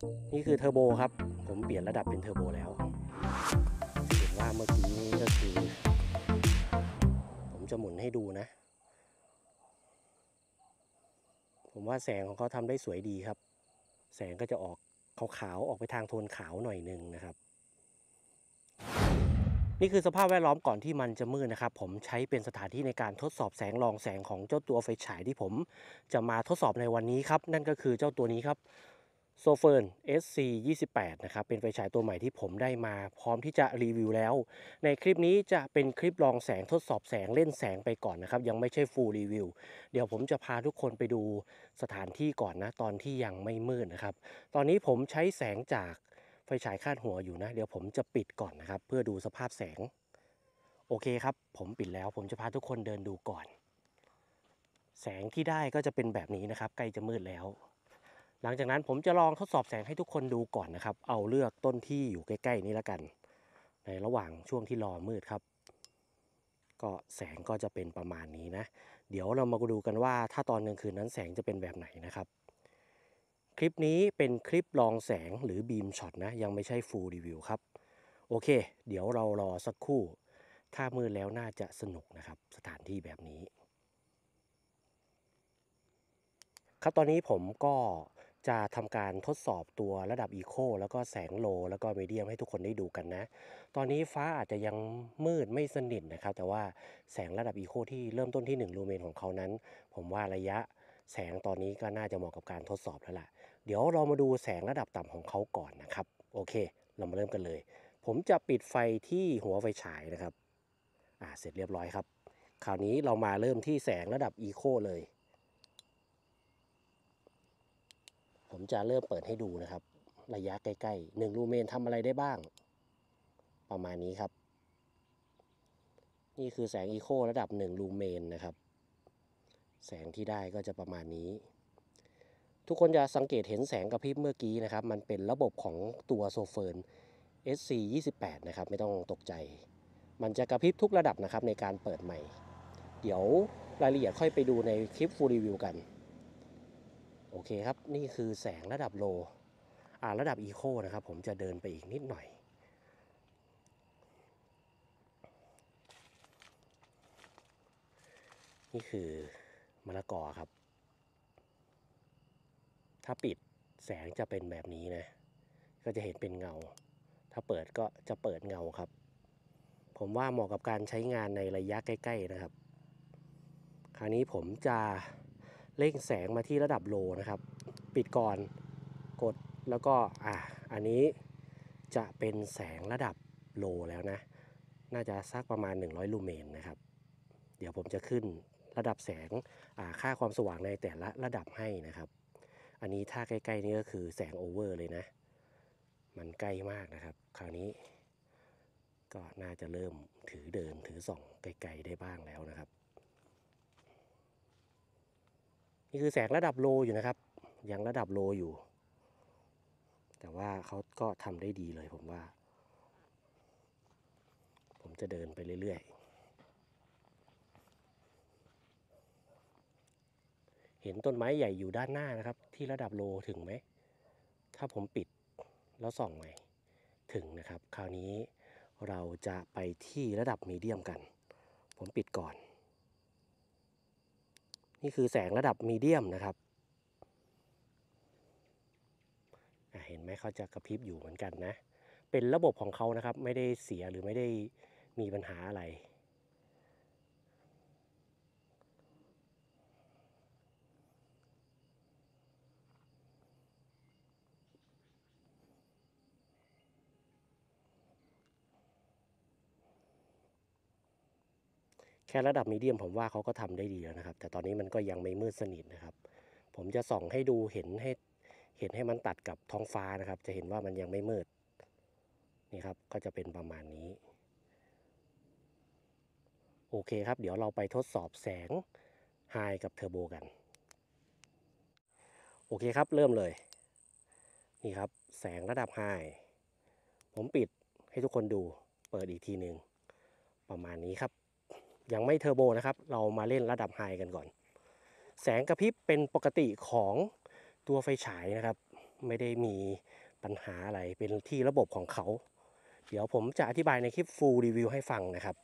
นี่คือเทอร์โบครับผมเปลี่ยนระดับเป็นเทอร์โบแล้วเห็นว่าเมื่อกี้นี้ก็คือผมจะหมุนให้ดูนะผมว่าแสงของเขาทำได้สวยดีครับแสงก็จะออกขาวๆออกไปทางโทนขาวหน่อยนึงนะครับนี่คือสภาพแวดล้อมก่อนที่มันจะมืดนะครับผมใช้เป็นสถานที่ในการทดสอบแสงรองแสงของเจ้าตัวไฟฉายที่ผมจะมาทดสอบในวันนี้ครับนั่นก็คือเจ้าตัวนี้ครับ โซเฟิร์น SC28 นะครับเป็นไฟฉายตัวใหม่ที่ผมได้มาพร้อมที่จะรีวิวแล้วในคลิปนี้จะเป็นคลิปลองแสงทดสอบแสงเล่นแสงไปก่อนนะครับยังไม่ใช่ Full Review เดี๋ยวผมจะพาทุกคนไปดูสถานที่ก่อนนะตอนที่ยังไม่มืดนะครับตอนนี้ผมใช้แสงจากไฟฉายคาดหัวอยู่นะเดี๋ยวผมจะปิดก่อนนะครับเพื่อดูสภาพแสงโอเคครับผมปิดแล้วผมจะพาทุกคนเดินดูก่อนแสงที่ได้ก็จะเป็นแบบนี้นะครับใกล้จะมืดแล้ว หลังจากนั้นผมจะลองทดสอบแสงให้ทุกคนดูก่อนนะครับเอาเลือกต้นที่อยู่ใกล้ๆนี้แล้วกันในระหว่างช่วงที่รอมืดครับก็แสงก็จะเป็นประมาณนี้นะเดี๋ยวเรามาดูกันว่าถ้าตอนกลางคืนนั้นแสงจะเป็นแบบไหนนะครับคลิปนี้เป็นคลิปลองแสงหรือบีมช็อตนะยังไม่ใช่ Full Review ครับโอเคเดี๋ยวเรารอสักครู่ถ้ามืดแล้วน่าจะสนุกนะครับสถานที่แบบนี้ ครับตอนนี้ผมก็จะทำการทดสอบตัวระดับ Eco แล้วก็แสงโลแล้วก็มีเดียมให้ทุกคนได้ดูกันนะตอนนี้ฟ้าอาจจะยังมืดไม่สนิทนะครับแต่ว่าแสงระดับ Eco ที่เริ่มต้นที่1ลูเมนของเขานั้นผมว่าระยะแสงตอนนี้ก็น่าจะเหมาะกับการทดสอบแล้วล่ะเดี๋ยวเรามาดูแสงระดับต่ำของเขาก่อนนะครับโอเคเรามาเริ่มกันเลยผมจะปิดไฟที่หัวไฟฉายนะครับเสร็จเรียบร้อยครับคราวนี้เรามาเริ่มที่แสงระดับ Eco เลย ผมจะเริ่มเปิดให้ดูนะครับระยะใกล้ๆ1ลูเมนทำอะไรได้บ้างประมาณนี้ครับนี่คือแสงอีโคระดับ1ลูเมนนะครับแสงที่ได้ก็จะประมาณนี้ทุกคนจะสังเกตเห็นแสงกระพริบเมื่อกี้นะครับมันเป็นระบบของตัวโซเฟิร์น SC28 นะครับไม่ต้องตกใจมันจะกระพริบทุกระดับนะครับในการเปิดใหม่เดี๋ยวรายละเอียดค่อยไปดูในคลิป Full Review กันโอเคครับนี่คือแสงระดับโลระดับอีโคนะครับผมจะเดินไปอีกนิดหน่อย นี่คือมะละกอครับถ้าปิดแสงจะเป็นแบบนี้นะก็จะเห็นเป็นเงาถ้าเปิดก็จะเปิดเงาครับผมว่าเหมาะกับการใช้งานในระยะใกล้ๆนะครับคราวนี้ผมจะเร่งแสงมาที่ระดับโลนะครับปิดก่อนกดแล้วก็อันนี้จะเป็นแสงระดับโลแล้วนะน่าจะสักประมาณ100ลูเมนนะครับเดี๋ยวผมจะขึ้นระดับแสงค่าความสว่างในแต่ละระดับให้นะครับอันนี้ถ้าใกล้ๆนี่ก็คือแสงโอเวอร์เลยนะมันใกล้มากนะครับคราวนี้ก็น่าจะเริ่มถือเดินถือส่องไกลๆได้บ้างแล้วนะครับนี่คือแสงระดับโลอยู่นะครับยังระดับโลอยู่แต่ว่าเขาก็ทำได้ดีเลยผมว่าผมจะเดินไปเรื่อยๆเห็นต้นไม้ใหญ่อยู่ด้านหน้านะครับที่ระดับโลถึงไหมถ้าผมปิดแล้วส่องใหม่ถึงนะครับคราวนี้เราจะไปที่ระดับมีเดียมกันผมปิดก่อนนี่คือแสงระดับมีเดียมนะครับเห็นไหมเขาจะกระพริบอยู่เหมือนกันนะเป็นระบบของเขานะครับไม่ได้เสียหรือไม่ได้มีปัญหาอะไรแค่ระดับมีเดียมผมว่าเขาก็ทำได้ดีแล้วนะครับแต่ตอนนี้มันก็ยังไม่มืดสนิทนะครับผมจะส่องให้ดูเห็นให้มันตัดกับท้องฟ้านะครับจะเห็นว่ามันยังไม่มืดนี่ครับก็จะเป็นประมาณนี้โอเคครับเดี๋ยวเราไปทดสอบแสงไฮกับเทอร์โบกันโอเคครับเริ่มเลยนี่ครับแสงระดับไฮผมปิดให้ทุกคนดูเปิดอีกทีหนึ่งประมาณนี้ครับยังไม่เทอร์โบนะครับเรามาเล่นระดับไฮกันก่อนแสงกระพริบเป็นปกติของตัวไฟฉายนะครับไม่ได้มีปัญหาอะไรเป็นที่ระบบของเขา เดี๋ยวผมจะอธิบายในคลิป full review ให้ฟังนะครับ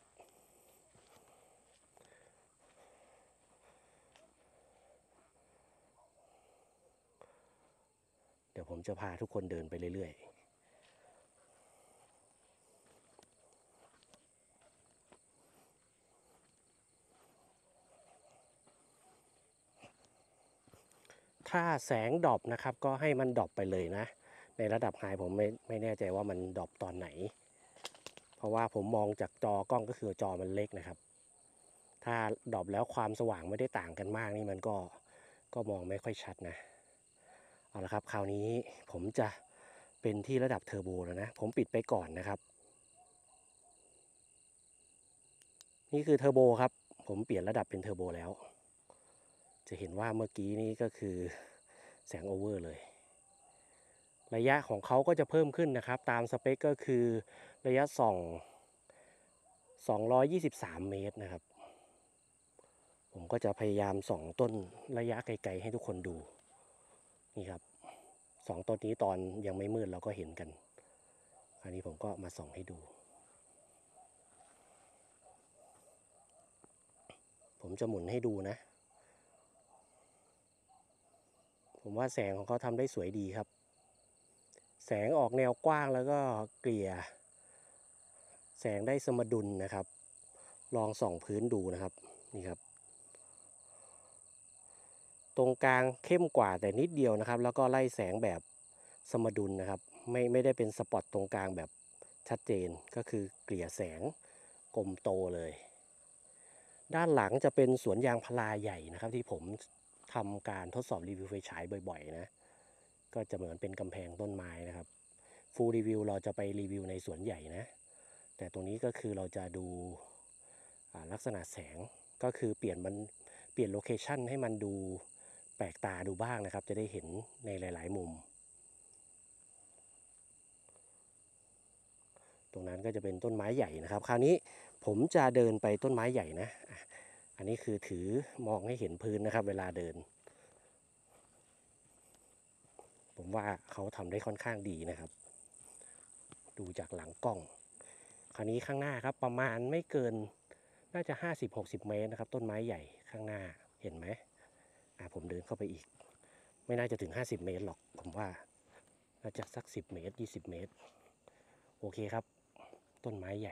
เดี๋ยวผมจะพาทุกคนเดินไปเรื่อยๆถ้าแสงดรอปนะครับก็ให้มันดรอปไปเลยนะในระดับไฮผมไม่แน่ใจว่ามันดรอปตอนไหนเพราะว่าผมมองจากจอกล้องก็คือจอมันเล็กนะครับถ้าดรอปแล้วความสว่างไม่ได้ต่างกันมากนี่มันก็มองไม่ค่อยชัดนะเอาละครับคราวนี้ผมจะเป็นที่ระดับเทอร์โบแล้วนะผมปิดไปก่อนนะครับนี่คือเทอร์โบครับผมเปลี่ยนระดับเป็นเทอร์โบแล้วจะเห็นว่าเมื่อกี้นี้ก็คือแสงโอเวอร์เลยระยะของเขาก็จะเพิ่มขึ้นนะครับตามสเปคก็คือระยะส่อง223 เมตรนะครับผมก็จะพยายามส่องต้นระยะไกลๆให้ทุกคนดูนี่ครับ2ต้นนี้ตอนยังไม่มืดเราก็เห็นกันคราวนี้ผมก็มาส่องให้ดูผมจะหมุนให้ดูนะผมว่าแสงของเขาทำได้สวยดีครับแสงออกแนวกว้างแล้วก็เกลี่ยแสงได้สมดุลนะครับลองส่องพื้นดูนะครับนี่ครับตรงกลางเข้มกว่าแต่นิดเดียวนะครับแล้วก็ไล่แสงแบบสมดุลนะครับไม่ได้เป็นสปอตตรงกลางแบบชัดเจนก็คือเกลี่ยแสงกลมโตเลยด้านหลังจะเป็นสวนยางพาราใหญ่นะครับที่ผมทำการทดสอบรีวิวไฟฉายบ่อยๆนะก็จะเหมือนเป็นกำแพงต้นไม้นะครับฟูลรีวิวเราจะไปรีวิวในสวนใหญ่นะแต่ตรงนี้ก็คือเราจะดูลักษณะแสงก็คือเปลี่ยนโลเคชันให้มันดูแปลกตาดูบ้างนะครับจะได้เห็นในหลายๆมุมตรงนั้นก็จะเป็นต้นไม้ใหญ่นะครับคราวนี้ผมจะเดินไปต้นไม้ใหญ่นะอันนี้คือถือมองให้เห็นพื้นนะครับเวลาเดินผมว่าเขาทำได้ค่อนข้างดีนะครับดูจากหลังกล้องคราวนี้ข้างหน้าครับประมาณไม่เกินน่าจะ50-60 เมตรนะครับต้นไม้ใหญ่ข้างหน้าเห็นไหมผมเดินเข้าไปอีกไม่น่าจะถึง50 เมตรหรอกผมว่าน่าจะสัก10 เมตร20 เมตรโอเคครับต้นไม้ใหญ่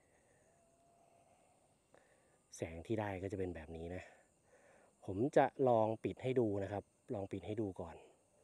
แสงที่ได้ก็จะเป็นแบบนี้นะผมจะลองปิดให้ดูนะครับลองปิดให้ดูก่อน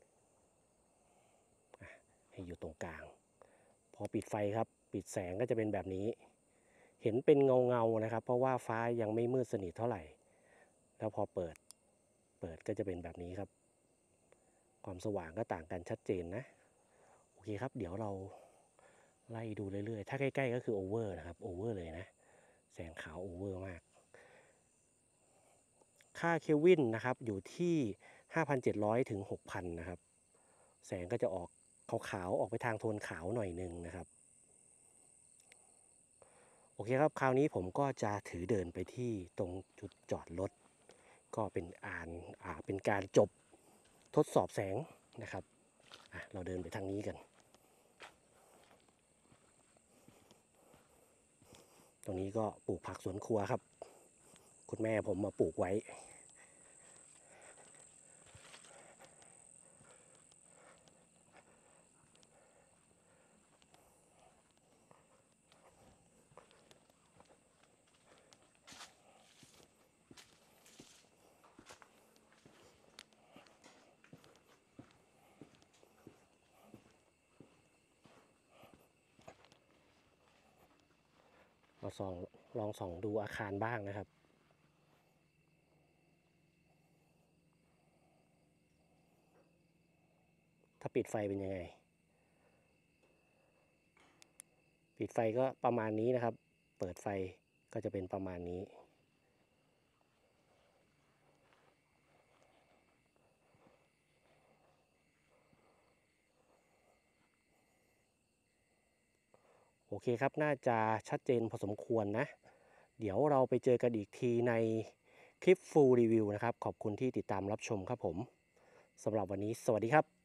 ให้อยู่ตรงกลางพอปิดไฟครับปิดแสงก็จะเป็นแบบนี้เห็นเป็นเงานะครับเพราะว่าฟ้ายังไม่มืดสนิทเท่าไหร่แล้วพอเปิดก็จะเป็นแบบนี้ครับความสว่างก็ต่างกันชัดเจนนะโอเคครับเดี๋ยวเราไล่ดูเรื่อยๆถ้าใกล้ๆก็คือโอเวอร์นะครับโอเวอร์เลยนะแสงขาวโอเวอร์มากค่าเคลวินนะครับอยู่ที่ 5,700 ถึง 6,000 นะครับแสงก็จะออกขาวๆออกไปทางโทนขาวหน่อยนึงนะครับโอเคครับคราวนี้ผมก็จะถือเดินไปที่ตรงจุดจอดรถก็เป็นเป็นการจบทดสอบแสงนะครับเราเดินไปทางนี้กันตรงนี้ก็ปลูกผักสวนครัวครับคุณแม่ผมมาปลูกไว้เราลองส่องดูอาคารบ้างนะครับถ้าปิดไฟเป็นยังไงปิดไฟก็ประมาณนี้นะครับเปิดไฟก็จะเป็นประมาณนี้โอเคครับน่าจะชัดเจนพอสมควรนะเดี๋ยวเราไปเจอกันอีกทีในคลิป full review นะครับขอบคุณที่ติดตามรับชมครับผมสำหรับวันนี้สวัสดีครับ